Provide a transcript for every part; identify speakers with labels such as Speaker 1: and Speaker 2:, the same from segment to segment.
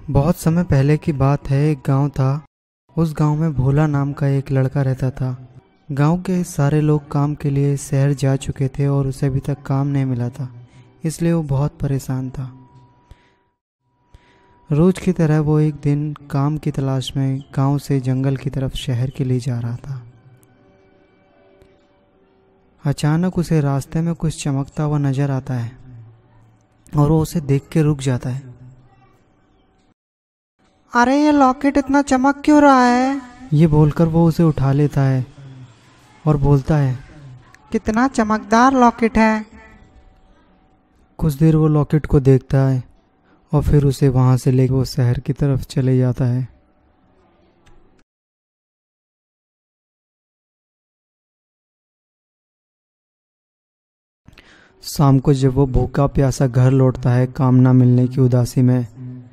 Speaker 1: बहुत समय पहले की बात है। एक गांव था। उस गांव में भोला नाम का एक लड़का रहता था। गांव के सारे लोग काम के लिए शहर जा चुके थे और उसे अभी तक काम नहीं मिला था, इसलिए वो बहुत परेशान था। रोज की तरह वो एक दिन काम की तलाश में गांव से जंगल की तरफ शहर के लिए जा रहा था। अचानक उसे रास्ते में कुछ चमकता हुआ नजर आता है और वो उसे देख के रुक जाता है।
Speaker 2: अरे ये लॉकेट इतना चमक क्यों रहा है?
Speaker 1: ये बोलकर वो उसे उठा लेता है और बोलता है,
Speaker 2: कितना चमकदार लॉकेट है।
Speaker 1: कुछ देर वो लॉकेट को देखता है और फिर उसे वहां से लेकर वो शहर की तरफ चले जाता है। शाम को जब वो भूखा प्यासा घर लौटता है काम ना मिलने की उदासी में,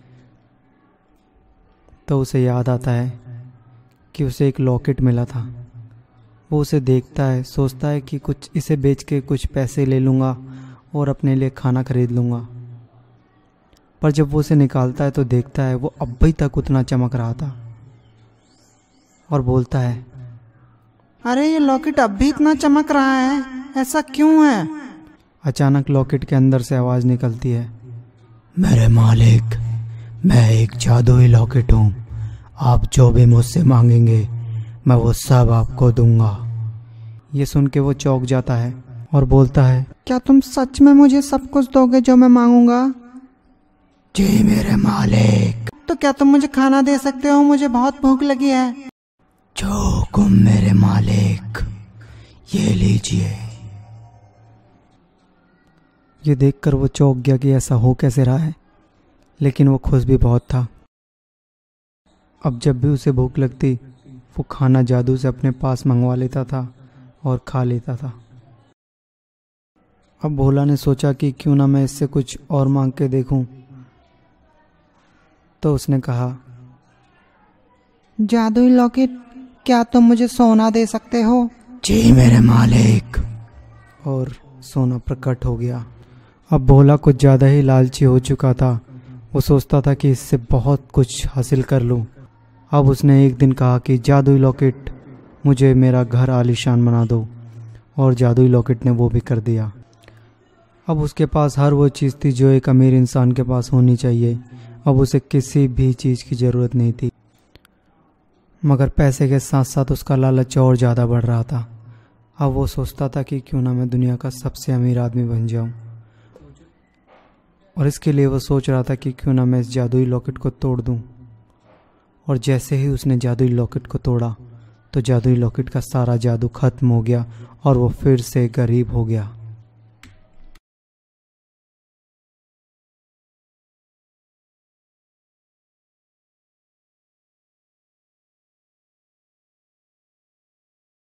Speaker 1: तो उसे याद आता है कि उसे एक लॉकेट मिला था। वो उसे देखता है, सोचता है कि कुछ इसे बेच के कुछ पैसे ले लूँगा और अपने लिए खाना खरीद लूँगा। पर जब वो उसे निकालता है तो देखता है वो अब भी तक उतना चमक रहा था और बोलता है,
Speaker 2: अरे ये लॉकेट अब भी इतना चमक रहा है, ऐसा क्यों है?
Speaker 1: अचानक लॉकेट के अंदर से आवाज़ निकलती है, मेरे मालिक, मैं एक जादुई लॉकेट हूँ। आप जो भी मुझसे मांगेंगे मैं वो सब आपको दूंगा। ये सुन के वो चौंक जाता है और बोलता है,
Speaker 2: क्या तुम सच में मुझे सब कुछ दोगे जो मैं मांगूंगा?
Speaker 1: जी मेरे मालिक।
Speaker 2: तो क्या तुम मुझे खाना दे सकते हो? मुझे बहुत भूख लगी है।
Speaker 1: जो हुकुम मेरे मालिक, ये लीजिए। ये देखकर वो चौंक गया कि ऐसा हो कैसे रहा है, लेकिन वो खुश भी बहुत था। अब जब भी उसे भूख लगती वो खाना जादू से अपने पास मंगवा लेता था और खा लेता था। अब भोला ने सोचा कि क्यों ना मैं इससे कुछ और मांग के देखूं। तो उसने कहा,
Speaker 2: जादुई लॉकेट, क्या तुम मुझे सोना दे सकते हो?
Speaker 1: जी मेरे मालिक। और सोना प्रकट हो गया। अब भोला कुछ ज़्यादा ही लालची हो चुका था। वो सोचता था कि इससे बहुत कुछ हासिल कर लूं। अब उसने एक दिन कहा कि जादुई लॉकेट, मुझे मेरा घर आलीशान बना दो। और जादुई लॉकेट ने वो भी कर दिया। अब उसके पास हर वो चीज़ थी जो एक अमीर इंसान के पास होनी चाहिए। अब उसे किसी भी चीज़ की ज़रूरत नहीं थी, मगर पैसे के साथ साथ उसका लालच और ज़्यादा बढ़ रहा था। अब वो सोचता था कि क्यों ना मैं दुनिया का सबसे अमीर आदमी बन जाऊं। और इसके लिए वो सोच रहा था कि क्यों ना मैं इस जादुई लॉकेट को तोड़ दूं। और जैसे ही उसने जादुई लॉकेट को तोड़ा तो जादुई लॉकेट का सारा जादू खत्म हो गया और वो फिर से गरीब हो गया।